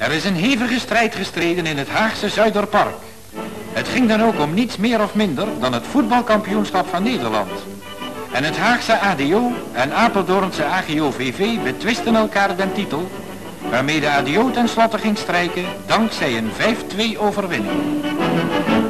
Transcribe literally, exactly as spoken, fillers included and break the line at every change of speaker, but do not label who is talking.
Er is een hevige strijd gestreden in het Haagse Zuiderpark. Het ging dan ook om niets meer of minder dan het voetbalkampioenschap van Nederland. En het Haagse A D O en Apeldoornse A G O V V betwisten elkaar den titel, waarmee de A D O tenslotte ging strijken dankzij een vijf twee overwinning.